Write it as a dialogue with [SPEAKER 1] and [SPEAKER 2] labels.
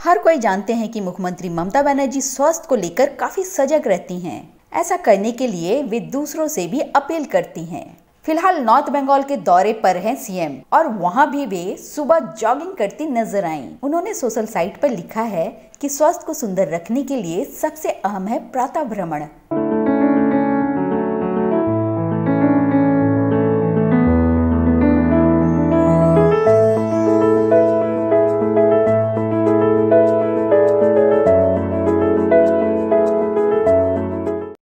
[SPEAKER 1] हर कोई जानते हैं कि मुख्यमंत्री ममता बनर्जी स्वास्थ्य को लेकर काफी सजग रहती हैं। ऐसा करने के लिए वे दूसरों से भी अपील करती हैं। फिलहाल नॉर्थ बंगाल के दौरे पर हैं सीएम और वहां भी वे सुबह जॉगिंग करती नजर आईं। उन्होंने सोशल साइट पर लिखा है कि स्वास्थ्य को सुंदर रखने के लिए सबसे अहम है प्रातः भ्रमण।